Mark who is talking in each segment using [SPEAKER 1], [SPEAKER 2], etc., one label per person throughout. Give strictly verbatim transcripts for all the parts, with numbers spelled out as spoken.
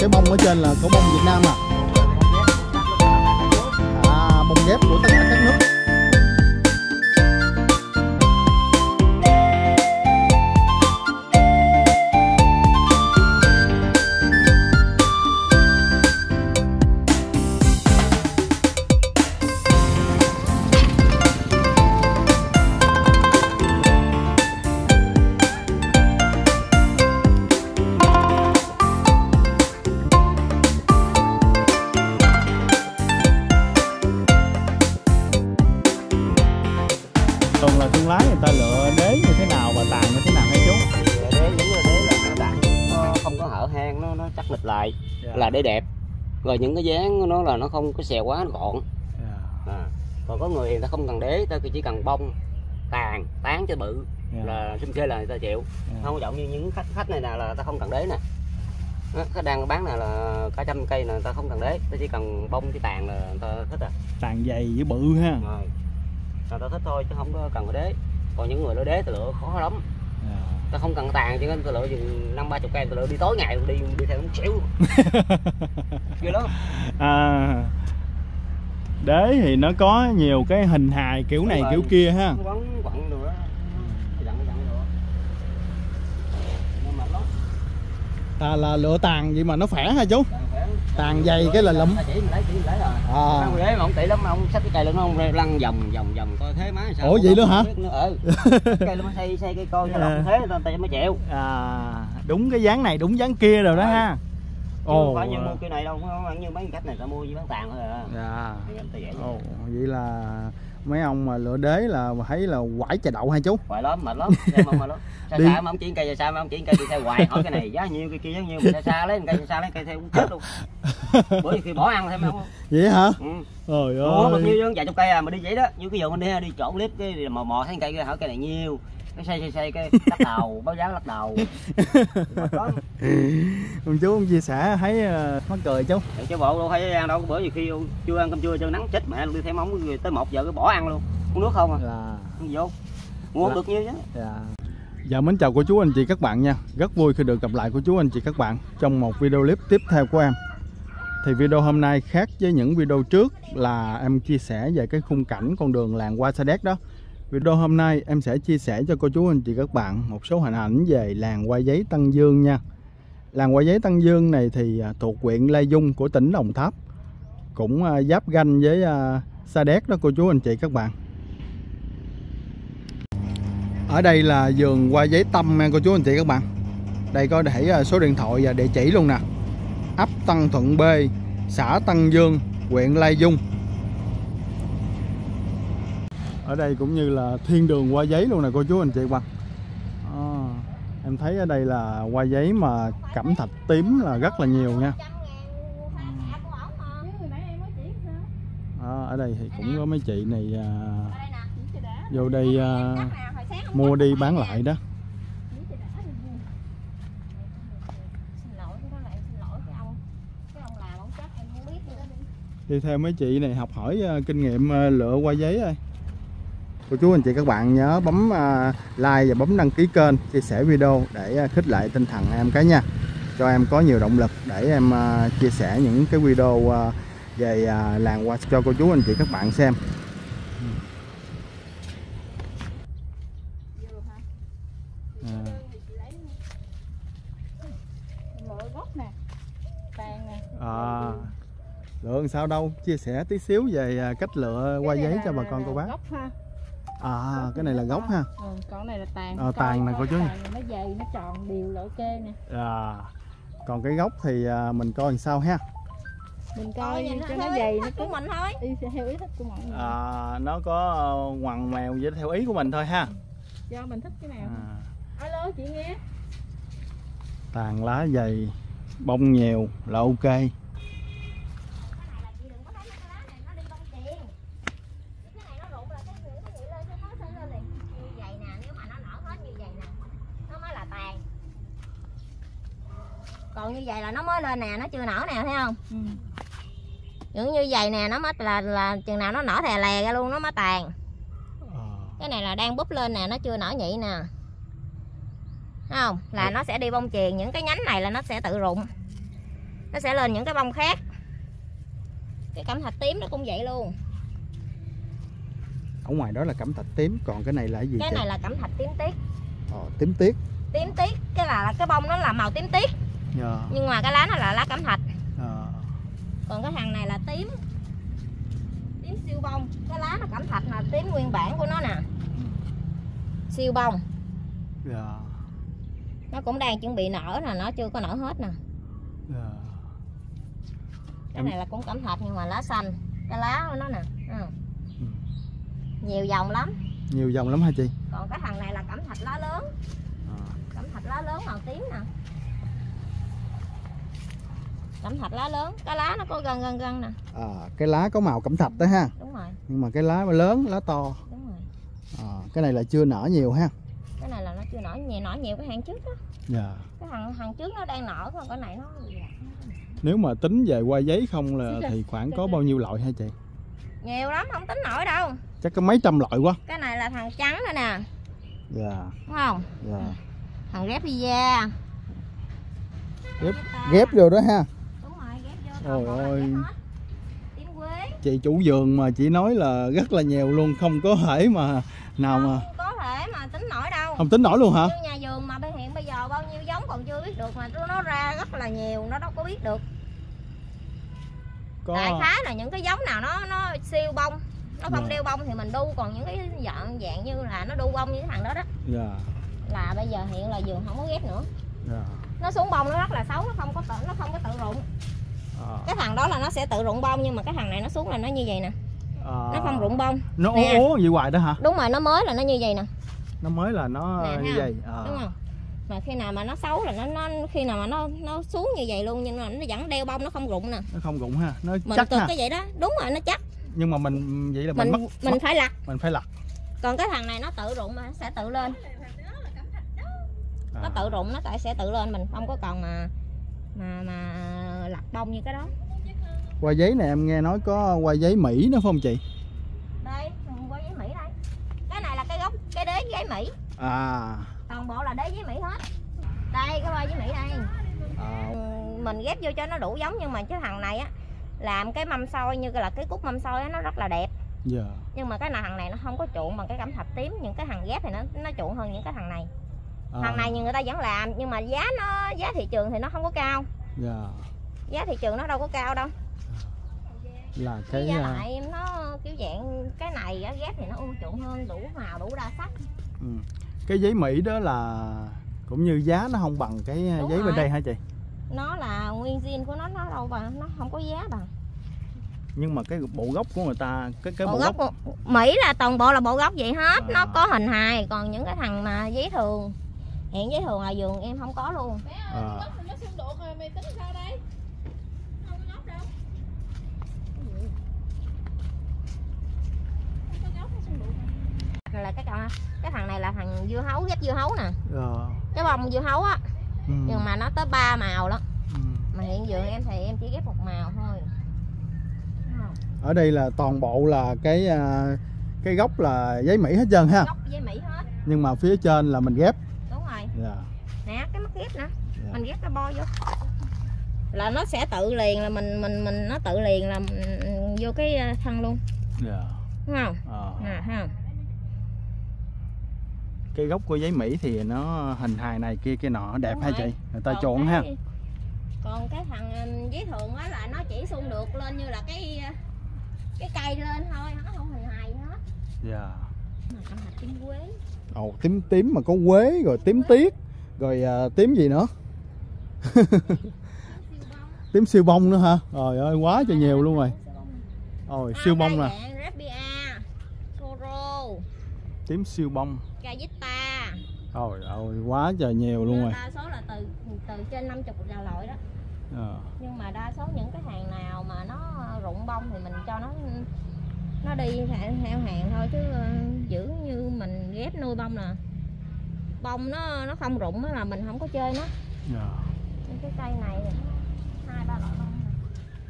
[SPEAKER 1] bông ở trên là có bông Việt Nam à? À, bông ghép của tất cả các nước. Thường là thương lái người ta lựa đế như thế nào và tàn như thế nào hả chú?
[SPEAKER 2] Đế giống như đế là nó đặng, nó không có hở hang, nó nó chắc lịch lại, yeah. Là đế đẹp. Rồi những cái dáng nó là nó không có xè quá, nó gọn. Yeah. À. Còn có người người ta không cần đế, ta chỉ cần bông, tàn, tán cho bự, yeah. Là xinh xê là người ta chịu. Yeah. Không có giống như những khách khách này nè là ta không cần đế nè. Khách đang bán này là cả trăm cây là người ta không cần đế, ta chỉ cần bông cái tàn là người ta thích à.
[SPEAKER 1] Tàn dày với bự ha.
[SPEAKER 2] Rồi. Ta thích thôi chứ không có cần phải đế. Còn những người lựa đế ta lựa khó lắm. Yeah. Ta không cần tàn chứ ta lựa chừng năm ba chục cây, ta lựa đi tối ngày đi đi theo nó xỉu. Ghê lắm.
[SPEAKER 1] À, đế thì nó có nhiều cái hình hài kiểu này kiểu kia ha.
[SPEAKER 2] Nó quấn quặn rồi đó. Dặn dặn rồi. Nó mệt lắm.
[SPEAKER 1] Ta là lựa tàn vậy mà nó khỏe ha chú? Tàn dày cái là lụm.
[SPEAKER 2] Chỉ mình lấy, chỉ mình lấy rồi. À. Ông đế mà ông tỷ lắm, ông xách cái cây lên nó ông lăn vòng vòng vòng coi thế má sao.
[SPEAKER 1] Ủa vậy luôn hả?
[SPEAKER 2] Ừ. Cây nó xây xây cái coi nó lộn thế người ta mới chịu.
[SPEAKER 1] À, đúng cái dáng này đúng dáng kia rồi đó ha.
[SPEAKER 2] Ồ, không phải như mua cây này đâu, không như mấy khách này ta mua với bán tàn thôi à.
[SPEAKER 1] Dạ. Ồ, vậy là mấy ông mà lựa đế là thấy là quải chà đậu hay chú?
[SPEAKER 2] Quải lắm, mệt lắm, xem mà lắm. Xa đi. Xa mà ông chuyển cây, xa mà ông chuyển cây đi theo hoài, hỏi cái này giá nhiêu, cái kia giá nhiêu, xa xa lấy cây, xa lấy cây theo cũng chết luôn. Bữa khi bỏ ăn thêm không?
[SPEAKER 1] Vậy hả?
[SPEAKER 2] Ừ.
[SPEAKER 1] Trời ơi.
[SPEAKER 2] Ủa, bao nhiêu vài chục cây à mà đi vậy đó, như cái vụ mình đi đi trộn clip cái mò mò thấy cây kia hỏi cây này nhiêu. Cái xây xây xây cái lắc đầu, báo giá lắc đầu.
[SPEAKER 1] Ông chú ông chia sẻ thấy uh, mắc cười chú.
[SPEAKER 2] Để cho bộ đâu thấy ăn đâu, bữa nhiều khi chưa ăn cơm trưa cho nắng chết mẹ luôn, đi theo móng tới một giờ cái bỏ ăn luôn. Uống nước không à? Dạ. Vô. Mua không được nhiêu chứ.
[SPEAKER 1] Dạ. Dạ mến chào cô chú anh chị các bạn nha. Rất vui khi được gặp lại cô chú anh chị các bạn trong một video clip tiếp theo của em. Thì video hôm nay khác với những video trước là em chia sẻ về cái khung cảnh con đường làng Hoa Sa Đéc đó. Video hôm nay em sẽ chia sẻ cho cô chú anh chị các bạn một số hình ảnh về làng Hoa Giấy Tân Dương nha. Làng Hoa Giấy Tân Dương này thì thuộc huyện Lai Vung của tỉnh Đồng Tháp, cũng giáp ranh với Sa Đéc đó cô chú anh chị các bạn. Ở đây là vườn hoa giấy Tâm nha cô chú anh chị các bạn. Đây có để số điện thoại và địa chỉ luôn nè. Ấp Tân Thuận B, xã Tân Dương, huyện Lai Vung. Ở đây cũng như là thiên đường hoa giấy luôn nè cô chú anh chị các bạn. À, em thấy ở đây là hoa giấy mà cẩm thạch tím là rất là nhiều nha. À, ở đây thì cũng có mấy chị này à, vô đây à, mua đi bán lại đó. Đi theo mấy chị này học hỏi uh, kinh nghiệm uh, lựa hoa giấy ơi. Cô chú anh chị các bạn nhớ bấm uh, like và bấm đăng ký kênh, chia sẻ video để uh, khích lệ tinh thần em cái nha, cho em có nhiều động lực để em uh, chia sẻ những cái video uh, về uh, làng hoa cho cô chú anh chị các bạn xem. À, lựa sao đâu, chia sẻ tí xíu về cách lựa hoa giấy cho bà con cô bác.
[SPEAKER 3] Gốc ha.
[SPEAKER 1] À, cái này là gốc ha.
[SPEAKER 3] Ừ, còn này là tàn.
[SPEAKER 1] À, tàn nè cô chú.
[SPEAKER 3] Nó dày, nó tròn đều là ok nè.
[SPEAKER 1] À, còn cái gốc thì mình coi làm sao ha.
[SPEAKER 3] Mình coi ừ, cho nó, nó dày nó của mình thôi. Đi theo ý thích của mọi người.
[SPEAKER 1] À, nó có ngoằn mèo vậy theo ý của mình thôi ha.
[SPEAKER 3] Do mình thích cái nào. À. Alo chị nghe.
[SPEAKER 1] Tàn lá dày, bông nhiều là ok.
[SPEAKER 4] Còn như vậy là nó mới lên nè, nó chưa nở nè, thấy không? Ừ. Những như vậy nè, nó mới là là chừng nào nó nở thè lè ra luôn, nó mới tàn. À. Cái này là đang búp lên nè, nó chưa nở nhị nè. Thấy không? Là ừ. Nó sẽ đi bông chuyền, những cái nhánh này là nó sẽ tự rụng. nó sẽ lên những cái bông khác. Cái cẩm thạch tím nó cũng vậy luôn.
[SPEAKER 1] Ở ngoài đó là cẩm thạch tím, còn cái này là cái gì?
[SPEAKER 4] Cái
[SPEAKER 1] chị?
[SPEAKER 4] này là cẩm thạch tím tiết.
[SPEAKER 1] Ờ, tím tiết.
[SPEAKER 4] Tím tiết, cái là, là cái bông nó là màu tím tiết.
[SPEAKER 1] Yeah.
[SPEAKER 4] Nhưng mà cái lá nó là lá cẩm thạch.
[SPEAKER 1] À.
[SPEAKER 4] Còn cái thằng này là tím. Tím siêu bông. Cái lá nó cẩm thạch là tím nguyên bản của nó nè. Siêu bông.
[SPEAKER 1] Yeah.
[SPEAKER 4] Nó cũng đang chuẩn bị nở nè, nó chưa có nở hết nè.
[SPEAKER 1] Yeah.
[SPEAKER 4] Cái này là cũng cẩm thạch nhưng mà lá xanh. Cái lá của nó nè. Ừ. Ừ. Nhiều dòng lắm.
[SPEAKER 1] Nhiều dòng lắm hả chị?
[SPEAKER 4] Còn cái thằng này là cẩm thạch lá lớn. À. Cẩm thạch lá lớn màu tím nè. Cẩm thạch lá lớn, cái lá nó có gân gân gân nè.
[SPEAKER 1] À, cái lá có màu cẩm thạch đó ha.
[SPEAKER 4] Đúng rồi.
[SPEAKER 1] Nhưng mà cái lá lớn, lá to.
[SPEAKER 4] Đúng rồi.
[SPEAKER 1] À, cái này là chưa nở nhiều ha.
[SPEAKER 4] Cái này là nó chưa nở nhiều, nở nhiều cái hàng trước đó.
[SPEAKER 1] Dạ.
[SPEAKER 4] Cái thằng thằng trước nó đang nở, còn cái này nó.
[SPEAKER 1] Nếu mà tính về qua giấy không là thì khoảng có bao nhiêu loại hả chị?
[SPEAKER 4] Nhiều lắm, không tính nổi đâu.
[SPEAKER 1] Chắc có mấy trăm loại quá.
[SPEAKER 4] Cái này là thằng trắng đây nè.
[SPEAKER 1] Dạ.
[SPEAKER 4] Đúng không?
[SPEAKER 1] Dạ.
[SPEAKER 4] Thằng ghép pizza.
[SPEAKER 1] Ghép, ghép vô đó ha.
[SPEAKER 4] Đúng rồi, ghép vô.
[SPEAKER 1] Ôi ơi.
[SPEAKER 4] Tím quế.
[SPEAKER 1] Chị chủ vườn mà chị nói là rất là nhiều luôn, không có thể mà nào
[SPEAKER 4] không
[SPEAKER 1] mà
[SPEAKER 4] có thể mà tính nổi đâu.
[SPEAKER 1] Không tính nổi luôn hả?
[SPEAKER 4] Như nhà vườn mà hiện bây giờ bao nhiêu giống còn chưa biết được mà nó ra rất là nhiều, nó đâu có biết được. Có... Đại khái là những cái giống nào nó nó siêu bông, nó không yeah. đeo bông thì mình đu, còn những cái dạng dạng như là nó đu bông như cái thằng đó đó.
[SPEAKER 1] Yeah.
[SPEAKER 4] Là bây giờ hiện là vườn không có ghép nữa.
[SPEAKER 1] Yeah.
[SPEAKER 4] Nó xuống bông nó rất là xấu, nó không có tự nó không có tự rụng. À. Cái thằng đó là nó sẽ tự rụng bông, nhưng mà cái thằng này nó xuống là nó như vậy nè. À. Nó không rụng bông.
[SPEAKER 1] Nó ố ố vậy hoài đó hả?
[SPEAKER 4] Đúng rồi, nó mới là nó như vậy nè.
[SPEAKER 1] Nó mới là nó nè, như vậy. À.
[SPEAKER 4] Đúng không? Mà khi nào mà nó xấu là nó nó khi nào mà nó nó xuống như vậy luôn, nhưng mà nó vẫn đeo bông, nó không rụng nè.
[SPEAKER 1] Nó không rụng ha, nó
[SPEAKER 4] mình
[SPEAKER 1] chắc ha.
[SPEAKER 4] Cái vậy đó, đúng rồi, nó chắc.
[SPEAKER 1] Nhưng mà mình vậy là
[SPEAKER 4] mình
[SPEAKER 1] mình mất,
[SPEAKER 4] mình
[SPEAKER 1] mất.
[SPEAKER 4] phải lặt.
[SPEAKER 1] Mình phải lặt.
[SPEAKER 4] Còn cái thằng này nó tự rụng mà sẽ tự lên. À. Nó tự rụng nó tại sẽ tự lên, mình không có còn mà mà mà lặt bông như cái đó.
[SPEAKER 1] Qua giấy này em nghe nói có qua giấy Mỹ nữa phải không chị?
[SPEAKER 4] Đây, qua giấy Mỹ đây. Cái này là cái gốc cái đế giấy Mỹ.
[SPEAKER 1] À.
[SPEAKER 4] Toàn bộ là đế giấy Mỹ hết. Đây cái qua giấy Mỹ đây. À. Mình ghép vô cho nó đủ giống, nhưng mà cái thằng này á làm cái mâm xôi như là cái cúc mâm xôi á, nó rất là đẹp.
[SPEAKER 1] Dạ.
[SPEAKER 4] Nhưng mà cái nào thằng này nó không có chuộng bằng cái cẩm thạch tím, những cái thằng ghép thì nó nó chuộng hơn những cái thằng này. À. Thằng này như người ta vẫn làm nhưng mà giá nó giá thị trường thì nó không có cao.
[SPEAKER 1] Dạ.
[SPEAKER 4] Giá thị trường nó đâu có cao đâu.
[SPEAKER 1] Là cái
[SPEAKER 4] giá lại nó kiểu dạng cái này ghép thì nó ưu chuộng hơn, đủ màu đủ đa sắc.
[SPEAKER 1] Ừ. Cái giấy Mỹ đó là cũng như giá nó không bằng cái đúng giấy rồi. Bên đây hả chị?
[SPEAKER 4] Nó là nguyên zin của nó, nó đâu bằng, nó không có giá bằng.
[SPEAKER 1] Nhưng mà cái bộ gốc của người ta cái cái bộ,
[SPEAKER 4] bộ
[SPEAKER 1] gốc,
[SPEAKER 4] gốc Mỹ là toàn bộ là bộ gốc vậy hết. À. Nó có hình hài, còn những cái thằng mà giấy thường hiện giấy thường là vườn em không có luôn. À. Nó xung đột rồi mày tính sao đây? Không có gốc đâu. Không có gốc hay xung đột rồi. Là cái cái thằng này là thằng dưa hấu, ghép dưa hấu nè. À. Cái bông dưa hấu á. Ừ. Nhưng mà nó tới ba màu đó. Ừ. Mà hiện vườn em thì em chỉ ghép một màu thôi.
[SPEAKER 1] Ở đây là toàn bộ là cái cái gốc là giấy Mỹ hết trơn ha.
[SPEAKER 4] Gốc giấy Mỹ hết.
[SPEAKER 1] Nhưng mà phía trên là mình ghép.
[SPEAKER 4] Đúng rồi.
[SPEAKER 1] Yeah.
[SPEAKER 4] Nè cái mắt ghép nè. Yeah. Mình ghép cái bo vô. Là nó sẽ tự liền là mình mình mình nó tự liền là vô cái thân luôn.
[SPEAKER 1] Yeah.
[SPEAKER 4] Đúng không?
[SPEAKER 1] À.
[SPEAKER 4] Nè ha.
[SPEAKER 1] Cái gốc của giấy Mỹ thì nó hình hài này kia kia nọ đẹp hay chị? Người ta chọn ha.
[SPEAKER 4] Còn cái thằng giấy thường á là nó chỉ xung được lên như là cái cái cây lên thôi, nó không hình hài hết. Dạ. Mà tím quế.
[SPEAKER 1] Ồ, tím tím mà có quế rồi tím tiết rồi à, tím gì nữa? Tím siêu bông nữa hả? Trời ơi quá trời nhiều luôn rồi. Ôi siêu bông nè. Tím siêu bông.
[SPEAKER 4] Cavita.
[SPEAKER 1] Trời ơi quá trời nhiều luôn rồi.
[SPEAKER 4] Đa số là từ từ trên năm mươi là loại đó. À. Nhưng mà đa số những cái hàng nào mà nó rụng bông thì mình cho nó nó đi theo hàng thôi, chứ giữ như mình ghép nuôi bông nè, bông nó nó không rụng là mình không có chơi nó. À. Cái cây này hai ba loại bông này.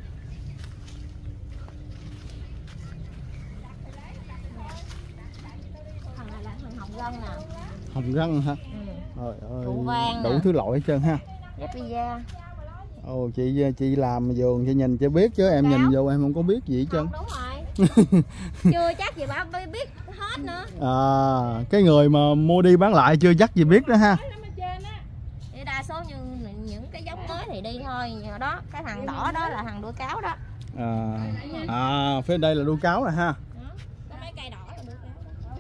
[SPEAKER 4] Thằng này là thằng hồng gân nè.
[SPEAKER 1] Hồng gân hả? Ừ. Trời ơi, đủ
[SPEAKER 4] vàng
[SPEAKER 1] đủ
[SPEAKER 4] nè.
[SPEAKER 1] Thứ loại hết trơn ha.
[SPEAKER 4] Ghép pizza.
[SPEAKER 1] Ồ, chị chị làm vườn chị nhìn chị biết chứ em nhìn vô em không có biết gì hết trơn.
[SPEAKER 4] Đúng rồi. Chưa chắc gì bà biết hết nữa.
[SPEAKER 1] À, cái người mà mua đi bán lại chưa chắc gì biết đó ha.
[SPEAKER 4] Thì đa số như những cái giống mới thì đi thôi. Đó, cái thằng đỏ đó là thằng đuôi cáo đó.
[SPEAKER 1] À, à phía đây là đuôi cáo nè ha.
[SPEAKER 4] Đó, có mấy cây đỏ là đuôi cáo đó.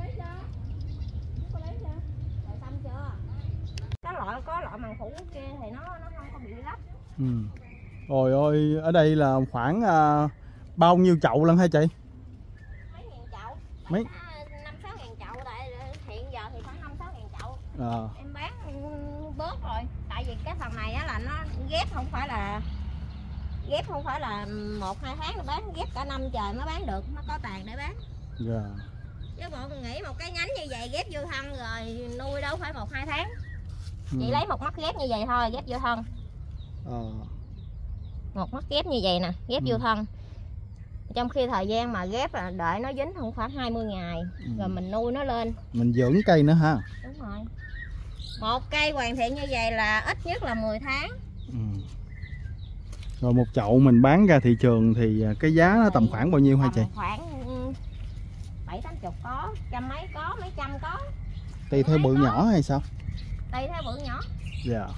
[SPEAKER 4] Xong chưa? Có loại có loại màng phủ kia thì nó nó không có bị lấp.
[SPEAKER 1] Ừ. Rồi ơi, ở đây là khoảng à, bao nhiêu chậu lần hả chị?
[SPEAKER 4] Mấy ngàn chậu.
[SPEAKER 1] Mấy?
[SPEAKER 4] năm sáu ngàn chậu, tại hiện giờ thì khoảng năm sáu ngàn chậu.
[SPEAKER 1] À.
[SPEAKER 4] Em bán bớt rồi, tại vì cái phần này á là nó ghép không phải là ghép không phải là một hai tháng nó bán, ghép cả năm trời mới bán được, nó có tàn để bán.
[SPEAKER 1] Dạ. Yeah.
[SPEAKER 4] Chứ bọn nghĩ một cái nhánh như vậy ghép vô thân rồi nuôi đâu phải một hai tháng.
[SPEAKER 1] Ừ.
[SPEAKER 4] Chị lấy một mắt ghép như vậy thôi, ghép vô thân.
[SPEAKER 1] À.
[SPEAKER 4] Một mắt ghép như vậy nè, ghép ừ. vô thân. Trong khi thời gian mà ghép là đợi nó dính không khoảng hai mươi ngày. Ừ. Rồi mình nuôi nó lên.
[SPEAKER 1] Mình dưỡng cây nữa ha.
[SPEAKER 4] Đúng rồi. Một cây hoàn thiện như vậy là ít nhất là mười tháng.
[SPEAKER 1] Ừ. Rồi một chậu mình bán ra thị trường thì cái giá nó tầm khoảng bao nhiêu hả chị?
[SPEAKER 4] Khoảng bảy tám chục có, trăm mấy có, mấy trăm có.
[SPEAKER 1] Tùy theo bự có. Nhỏ hay sao?
[SPEAKER 4] Tùy theo bự nhỏ.
[SPEAKER 1] Dạ. Yeah.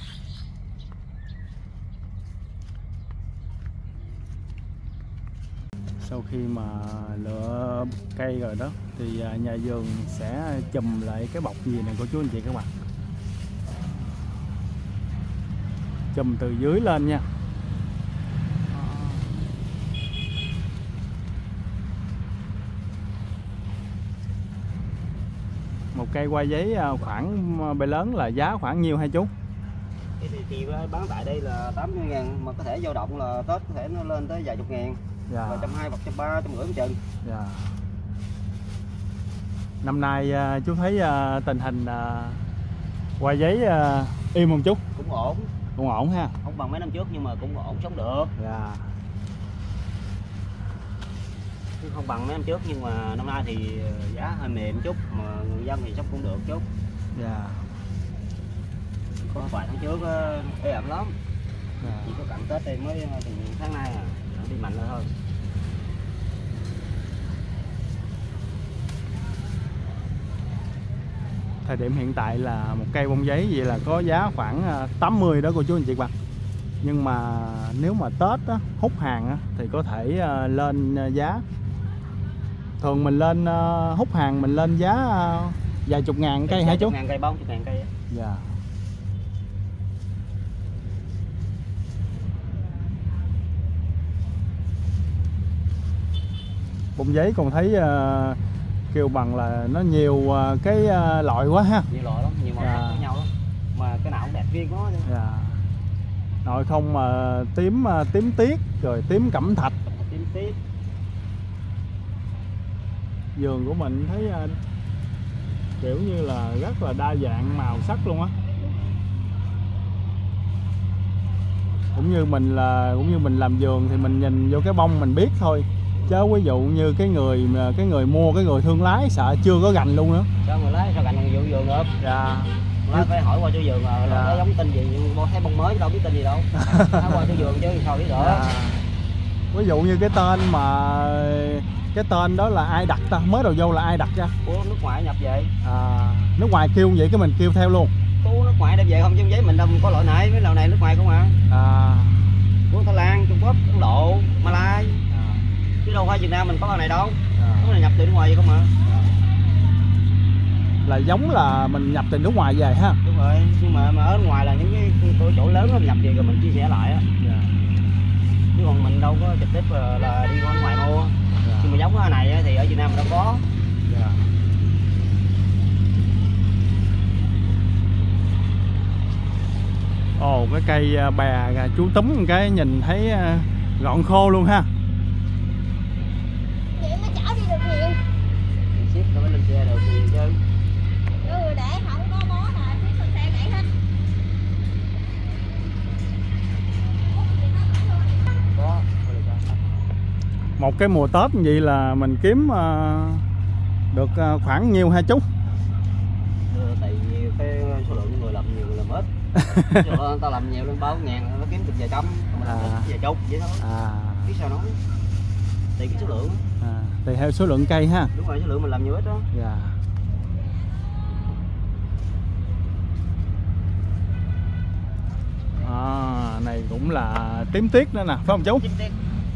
[SPEAKER 1] Sau khi mà lựa cây rồi đó thì nhà vườn sẽ chùm lại cái bọc gì này của chú anh chị các bạn. Chùm từ dưới lên nha. Một cây hoa giấy khoảng bề lớn là giá khoảng nhiêu hả chú?
[SPEAKER 2] Thì chị bán tại đây là tám mươi ngàn, mà có thể dao động là Tết có thể nó lên tới vài chục ngàn. Dạ. Và trăm hai hoặc trăm ba, trăm rưỡi một chừng.
[SPEAKER 1] Dạ. Năm nay chú thấy tình hình hoa giấy im không chú?
[SPEAKER 2] Cũng ổn.
[SPEAKER 1] Cũng ổn ha.
[SPEAKER 2] Không bằng mấy năm trước nhưng mà cũng ổn, sống được.
[SPEAKER 1] Dạ.
[SPEAKER 2] Không bằng mấy năm trước nhưng mà năm nay thì giá hơi mềm chút, mà người dân thì sống cũng được chút.
[SPEAKER 1] Dạ.
[SPEAKER 2] Có vài tháng trước ế ẩm lắm. Dạ. Chỉ có cận Tết đây mới từ tháng nay à, đi mạnh lên thôi.
[SPEAKER 1] Thời điểm hiện tại là một cây bông giấy vậy là có giá khoảng tám mươi đó cô chú anh chị bạn. Nhưng mà nếu mà Tết á, hút hàng á, thì có thể lên giá. Thường mình lên hút hàng mình lên giá vài chục ngàn cây hả chú?
[SPEAKER 2] Ngàn cây, bốn chục ngàn cây.
[SPEAKER 1] Dạ. Bông giấy còn thấy uh, kêu bằng là nó nhiều uh, cái uh, loại quá ha.
[SPEAKER 2] Nhiều loại lắm, nhiều màu sắc khác nhau lắm. Mà cái nào cũng đẹp riêng của nó.
[SPEAKER 1] Dạ. Nội không mà uh, tím uh, tím tiết rồi tím cẩm thạch.
[SPEAKER 2] Tím tiết.
[SPEAKER 1] Vườn của mình thấy uh, kiểu như là rất là đa dạng màu sắc luôn á. Cũng như mình là cũng như mình làm vườn thì mình nhìn vô cái bông mình biết thôi. Chứ ví dụ như cái người cái người mua, cái người thương lái sợ chưa có gành luôn nữa.
[SPEAKER 2] Sao người lái sao gành bằng vườn vườn được?
[SPEAKER 1] Dạ.
[SPEAKER 2] Lái phải hỏi qua chỗ vườn là, là nó giống tên gì, thấy bông mới đâu biết tên gì đâu. Hỏi qua chỗ vườn chứ sao biết được. Dạ.
[SPEAKER 1] Ví dụ như cái tên mà cái tên đó là ai đặt ta, mới đầu vô là ai đặt ra?
[SPEAKER 2] Của nước ngoài nhập về.
[SPEAKER 1] À, nước ngoài kêu vậy cái mình kêu theo luôn.
[SPEAKER 2] Của nước ngoài đem về không chứ giấy mình đâu có loại này, mấy loại này nước ngoài không à. À. Của Thái Lan, Trung Quốc, Ấn Độ, Malai. À. Chứ đâu phải Việt Nam mình có loại này đâu. À. Cái này nhập từ nước ngoài vậy không à. À.
[SPEAKER 1] Là giống là mình nhập từ nước ngoài về ha.
[SPEAKER 2] Đúng rồi, nhưng mà mà ở ngoài là những cái chỗ lớn đó mình nhập về rồi mình chia sẻ lại á. Yeah. Chứ còn mình đâu có trực tiếp là đi qua nước ngoài mua. Yeah. Nhưng mà giống cái này thì ở Việt Nam mình đâu có. Yeah.
[SPEAKER 1] Ồ, cái cây bè chú túm một cái nhìn thấy gọn khô luôn ha.
[SPEAKER 4] Vậy nó chở đi được nhiều.
[SPEAKER 2] Ship nó mới lên xe được nhiều chứ.
[SPEAKER 4] Ừ, để không có bó là ship lên xe gãy hết.
[SPEAKER 2] Có.
[SPEAKER 1] Một cái mùa Tết như vậy là mình kiếm uh, được uh, khoảng nhiêu ha chú?
[SPEAKER 2] Ừ, tại vì cái số lượng người làm nhiều người làm ít. Người ta làm nhiều lên bao ngàn nó kiếm được vài trăm, mình làm
[SPEAKER 1] À.
[SPEAKER 2] vài chục vậy thôi.
[SPEAKER 1] À,
[SPEAKER 2] Biết sao nói? Tùy cái số lượng.
[SPEAKER 1] à, tùy theo số lượng cây ha.
[SPEAKER 2] Đúng rồi, số lượng mình làm nhiều ít đó.
[SPEAKER 1] Dạ. À, này cũng là tím tiết nữa nè, phải không chú?
[SPEAKER 2] Chim tiết.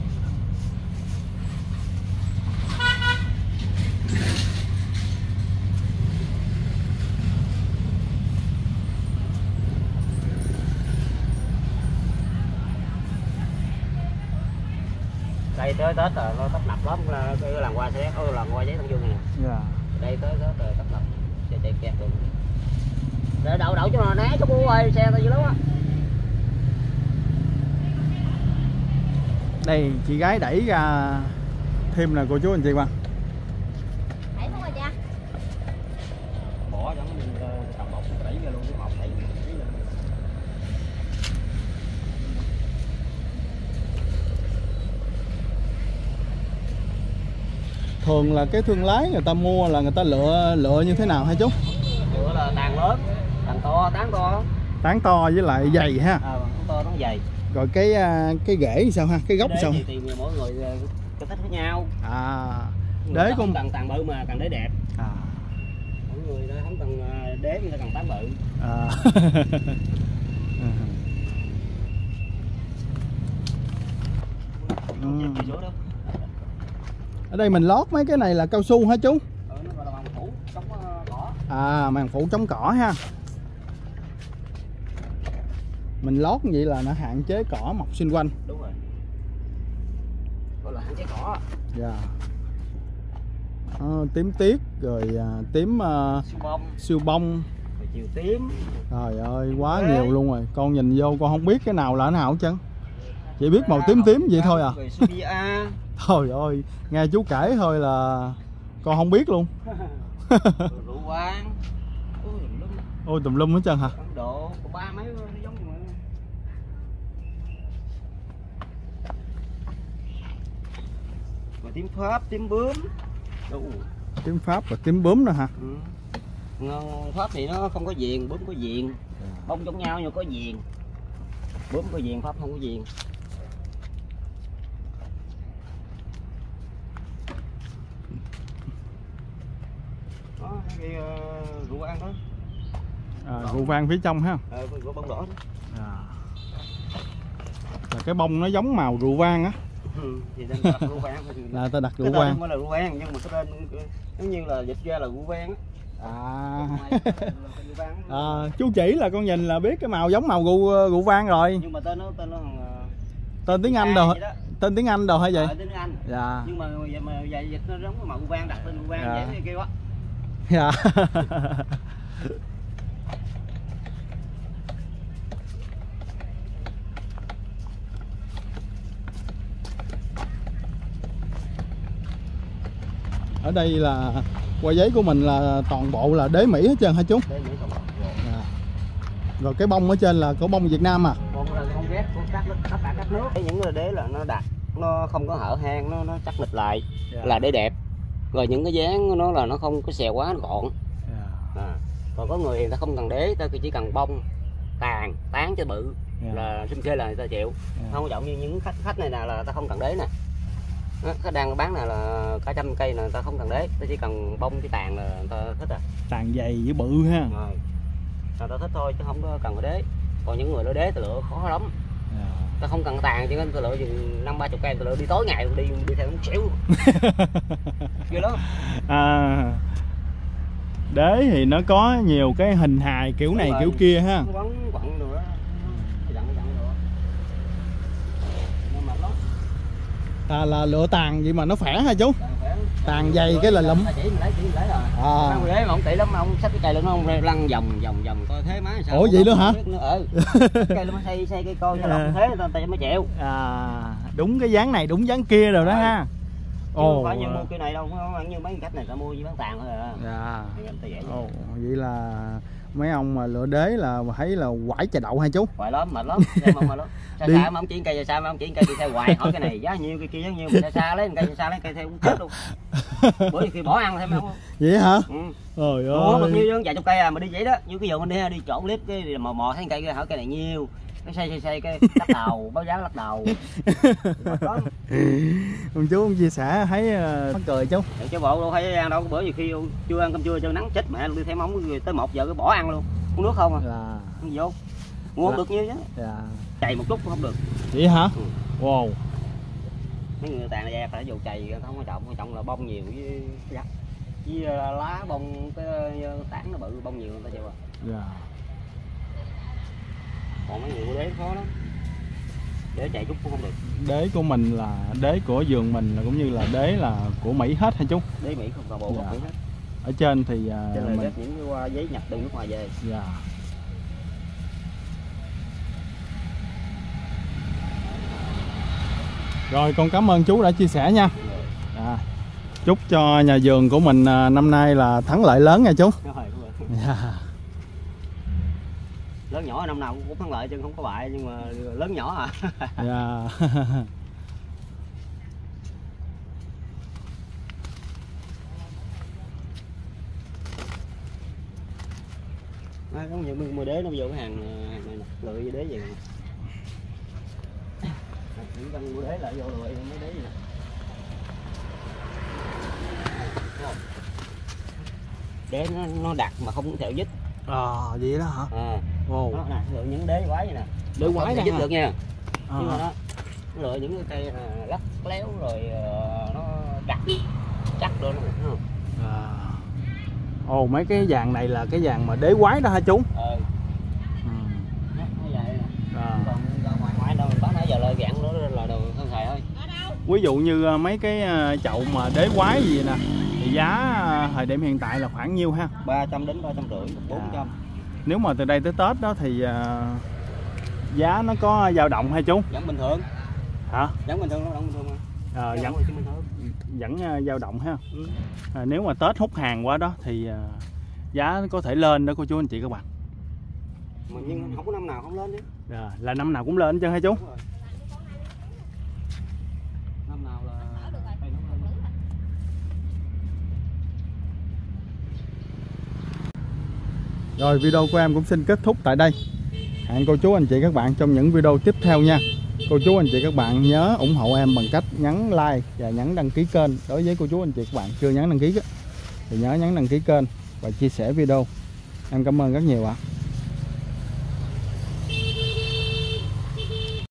[SPEAKER 2] Đây tới Tết rồi nó tấp nập lắm, là cái làng hoa sẽ có làng hoa giấy Thông Dương này nè.
[SPEAKER 1] Dạ.
[SPEAKER 2] Đây tới Tết rồi tấp nập sẽ chạy kẹt đường. Để đậu đậu cho nó né chú Bu ơi, xe tao dữ lắm á.
[SPEAKER 1] Đây chị gái đẩy ra thêm nè cô chú anh chị qua.
[SPEAKER 4] Đẩy xuống rồi cha.
[SPEAKER 2] Bỏ cho nó cầm bọc đẩy ra luôn cái mọc đẩy.
[SPEAKER 1] Thường là cái thương lái người ta mua là người ta lựa lựa như thế nào hả chú?
[SPEAKER 2] Lựa là tàn lớn, tàn to, tán to.
[SPEAKER 1] Tán to với lại dày ha.
[SPEAKER 2] À, tán to nó dày.
[SPEAKER 1] Rồi cái cái rễ thì sao ha? Cái gốc
[SPEAKER 2] Đế
[SPEAKER 1] sao?
[SPEAKER 2] thì tùy mỗi người cái thích khác nhau.
[SPEAKER 1] À,
[SPEAKER 2] Người
[SPEAKER 1] đế
[SPEAKER 2] ta
[SPEAKER 1] con
[SPEAKER 2] không cần tàn bự mà cần đế đẹp.
[SPEAKER 1] à.
[SPEAKER 2] Mỗi người ta không cần đế, người ta cần tán bự.
[SPEAKER 1] À. Ừ. Ở đây mình lót mấy cái này là cao su hả chú?
[SPEAKER 2] Ừ, nó gọi là màng phủ chống cỏ.
[SPEAKER 1] À, màng phủ chống cỏ ha. Mình lót như vậy là nó hạn chế cỏ mọc xung quanh.
[SPEAKER 2] Đúng rồi. Gọi là hạn chế cỏ.
[SPEAKER 1] Dạ. À, tím tiết rồi à, tím à,
[SPEAKER 2] Siêu bông,
[SPEAKER 1] siêu bông.
[SPEAKER 2] rồi chiều tím.
[SPEAKER 1] Trời ơi, quá
[SPEAKER 2] Đấy.
[SPEAKER 1] nhiều luôn rồi. Con nhìn vô con không biết cái nào là cái nào hết trơn. Chỉ biết màu tím tím vậy thôi à.
[SPEAKER 2] Rồi Subia.
[SPEAKER 1] Trời ơi, nghe chú kể thôi là con không biết luôn.
[SPEAKER 2] Rượu vang.
[SPEAKER 1] Ôi tùm lum hết trơn hả?
[SPEAKER 2] Ấn Độ, có ba mấy nó giống như vậy. Rồi tím Pháp, tím bướm. Đủ.
[SPEAKER 1] Tím Pháp và tím bướm nữa hả?
[SPEAKER 2] Ừ. Ngon, Pháp thì nó không có viền, bướm có viền. Bông giống nhau nhưng có viền. Bướm có viền, Pháp không có viền. Đó, cái uh, rượu ăn đó.
[SPEAKER 1] À, rượu vang phía trong ha.
[SPEAKER 2] Ờ, có bông đỏ đó.
[SPEAKER 1] À. Là cái bông nó giống màu rượu vang á.
[SPEAKER 2] Ừ, thì nên đặt rượu vang thì
[SPEAKER 1] Là ta đặt
[SPEAKER 2] cái
[SPEAKER 1] rượu
[SPEAKER 2] tên
[SPEAKER 1] vang.
[SPEAKER 2] không phải là rượu vang nhưng mà cái tên giống như là dịch ra là rượu vang á.
[SPEAKER 1] À.
[SPEAKER 2] Rượu vang.
[SPEAKER 1] À, chú chỉ là con nhìn là biết cái màu giống màu rượu rượu vang rồi.
[SPEAKER 2] Nhưng mà tên nó tên nó
[SPEAKER 1] Tên tiếng Anh đồ, tên tiếng Anh đồ hay vậy?
[SPEAKER 2] Ờ, tiếng Anh.
[SPEAKER 1] Dạ.
[SPEAKER 2] Nhưng mà vậy mà vậy dịch nó giống cái màu rượu vang, đặt tên rượu vang
[SPEAKER 1] Dạ.
[SPEAKER 2] vậy cái kêu á.
[SPEAKER 1] Dạ. Ở đây là qua giấy của mình là toàn bộ là đế Mỹ hết trơn hả chú?
[SPEAKER 2] Đế Mỹ toàn bộ.
[SPEAKER 1] Dạ. Rồi cái bông ở trên là có bông Việt Nam à?
[SPEAKER 2] Còn là con ghét con cắt tất cả các nước. Những cái đế là nó đặt, nó không có hở hang, nó nó chắc lịch lại.
[SPEAKER 1] Dạ.
[SPEAKER 2] Là đế đẹp. Rồi những cái dáng nó là nó không có xè quá, nó gọn.
[SPEAKER 1] Dạ.
[SPEAKER 2] À. Còn có người người ta không cần đế, ta chỉ cần bông, tàn, tán cho bự.
[SPEAKER 1] Dạ.
[SPEAKER 2] Là xung kê là người ta chịu.
[SPEAKER 1] Dạ.
[SPEAKER 2] Không giống như những khách khách này là, là ta không cần đế nè. Đó, khách đang bán này là cả trăm cây là người ta không cần đế, ta chỉ cần bông cái tàn là người ta thích à.
[SPEAKER 1] Tàn dày với bự ha.
[SPEAKER 2] Rồi. Người ta thích thôi chứ không có cần phải đế. Còn những người lựa đế ta lựa khó lắm.
[SPEAKER 1] Dạ.
[SPEAKER 2] Ta không cần tàn chứ ta lựa chừng năm ba chục cây, ta lựa đi tối ngày đi đi theo nó xỉu. Ghê lắm.
[SPEAKER 1] À, đế thì nó có nhiều cái hình hài kiểu này kiểu kia ha.
[SPEAKER 2] Nó quấn quặn rồi đó. Dặn dặn rồi. Nó mệt lắm.
[SPEAKER 1] À, là lựa tàn vậy mà nó khỏe hả chú?
[SPEAKER 2] Tàn khỏe.
[SPEAKER 1] Tàn dày cái là lụm.
[SPEAKER 2] Chỉ mình lấy, chỉ mình lấy rồi.
[SPEAKER 1] À.
[SPEAKER 2] Mang đế mà ông tỷ lắm mà ông xách cái cây lên nó ông lăn vòng vòng vòng coi thế má sao.
[SPEAKER 1] Ủa vậy nữa hả?
[SPEAKER 2] Ừ. Cây nó xây xây cây coi cho lọc thế người ta mới chịu.
[SPEAKER 1] À, đúng cái dáng này đúng dáng kia rồi đó
[SPEAKER 2] Rồi.
[SPEAKER 1] ha.
[SPEAKER 2] Chứ không phải như mua cây này đâu, không như mấy cách này ta mua với bán tàn thôi à.
[SPEAKER 1] Dạ.
[SPEAKER 2] Thì người ta vậy.
[SPEAKER 1] Ồ, vậy là mấy ông mà lựa đế là thấy là quải chà đậu hay chú?
[SPEAKER 2] Quải lắm, mệt lắm, xem ông mệt lắm. Xa xa mà ông chỉ cây, xa mà ông chỉ cây thì theo hoài, hỏi cái này giá nhiêu, cái kia giá nhiêu, xa xa lấy cây, xa lấy cây theo cũng chết luôn. Bữa khi bỏ ăn thêm không?
[SPEAKER 1] Vậy hả?
[SPEAKER 2] Ừ.
[SPEAKER 1] Trời ơi.
[SPEAKER 2] Ủa, bao nhiêu vài chục cây à mà đi vậy đó, như cái giờ mình đi đi trộn clip cái mò mò thấy cây kia hỏi cây này nhiêu. Cái xây xây xây cái lắc đầu, báo giá lắc đầu.
[SPEAKER 1] Ông chú ông chia sẻ thấy mắc uh, cười chú.
[SPEAKER 2] Để cho bộ đâu thấy ăn đâu, bữa nhiều khi chưa ăn cơm trưa cho nắng chết mẹ luôn, đi theo móng tới một giờ cái bỏ ăn luôn. Uống nước không à?
[SPEAKER 1] Là
[SPEAKER 2] không vô. Uống dạ. Được nhiêu chứ. Dạ. Chày một chút cũng không được.
[SPEAKER 1] Vậy hả? Ừ. Wow.
[SPEAKER 2] Mấy người tàn ra phải dù chày không quan trọng, quan trọng là bông nhiều với với, với lá bông cái tán nó bự, bông nhiều người ta chịu à. Dạ. Còn mấy người mua đế khó lắm, đế chạy chút cũng không được. Đế
[SPEAKER 1] của mình là đế của vườn mình là cũng như là đế là của Mỹ hết hả chú?
[SPEAKER 2] Đế Mỹ không, toàn bộ
[SPEAKER 1] dạ.
[SPEAKER 2] Mỹ hết.
[SPEAKER 1] Ở trên thì uh,
[SPEAKER 2] trên là mình... những cái giấy nhập từ nước ngoài về.
[SPEAKER 1] Dạ. Rồi con cảm ơn chú đã chia sẻ nha. À, chúc cho nhà vườn của mình uh, năm nay là thắng lợi lớn nha chú. Dạ.
[SPEAKER 2] Lớn nhỏ năm nào cũng thắng lợi chứ không có bại, nhưng mà lớn nhỏ à.
[SPEAKER 1] Yeah.
[SPEAKER 2] À, giống như mua đế nó vô cái hàng, hàng này nè, lựa với đế gì nè. Những con mua đế lại vô rồi mấy đế gì nè. Đế nó, nó đặt mà không theo dít.
[SPEAKER 1] À vậy đó hả?
[SPEAKER 2] À.
[SPEAKER 1] Ồ.
[SPEAKER 2] Nó nè, lựa những đế quái vậy nè.
[SPEAKER 1] Đế quái này
[SPEAKER 2] được nha.
[SPEAKER 1] À.
[SPEAKER 2] Nhưng mà nó, nó lựa những cái cây lắc léo rồi uh, nó đặt chắc luôn đúng không?
[SPEAKER 1] À. Ồ, mấy cái vàng này là cái vàng mà đế quái đó hả chú?
[SPEAKER 2] Ừ. Ừ. Nó, nó vậy nè. À. Còn ngoài ngoài đâu mình bán nãy giờ là dạng nó là đồ thân xài thôi.
[SPEAKER 1] Ví dụ như mấy cái chậu mà đế quái gì nè thì giá thời điểm hiện tại là khoảng nhiêu ha?
[SPEAKER 2] ba trăm đến ba trăm rưỡi, bốn trăm. À.
[SPEAKER 1] Nếu mà từ đây tới Tết đó thì uh, giá nó có dao động hay chú?
[SPEAKER 2] Vẫn bình thường.
[SPEAKER 1] Hả?
[SPEAKER 2] Vẫn bình thường, nó bình thường mà.
[SPEAKER 1] À, vẫn vẫn dao động ha. Ừ. À, nếu mà Tết hút hàng quá đó thì uh, giá có thể lên đó cô chú anh chị các bạn.
[SPEAKER 2] Mà nhưng không có năm nào không lên chứ.
[SPEAKER 1] À, là năm nào cũng lên chứ hả chú?
[SPEAKER 2] Năm nào là
[SPEAKER 1] rồi video của em cũng xin kết thúc tại đây. Hẹn cô chú anh chị các bạn trong những video tiếp theo nha. Cô chú anh chị các bạn nhớ ủng hộ em bằng cách nhấn like và nhấn đăng ký kênh. Đối với cô chú anh chị các bạn chưa nhấn đăng ký thì nhớ nhấn đăng ký kênh và chia sẻ video. Em cảm ơn rất nhiều ạ.